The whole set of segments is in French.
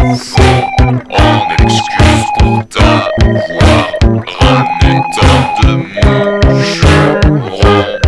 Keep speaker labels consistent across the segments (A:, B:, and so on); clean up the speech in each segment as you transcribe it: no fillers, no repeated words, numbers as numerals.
A: fond en excuse pour t'avoir ramené tant de moucherons.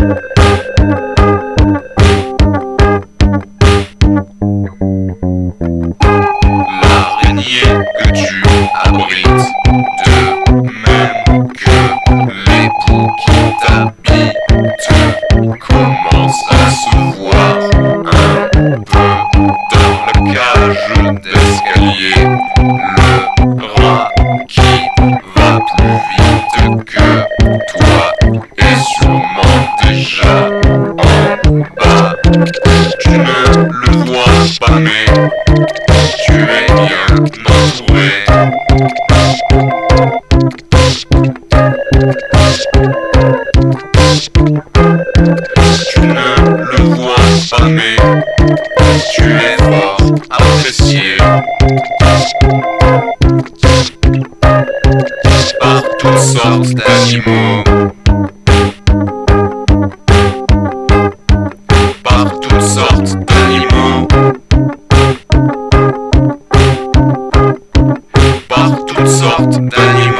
A: L'araignée que tu abrites, de même que les poux qui t'habitent, commence à se voir un peu dans la cage d'escalier. Le rat qui va plus vite que toi est sûrement déjà en bas. Tu ne le vois pas mais tu es bien entouré. Tu ne le vois pas mais tu es fort apprécié par toutes sortes d'animaux. Par toutes sortes d'animaux. Par toutes sortes d'animaux.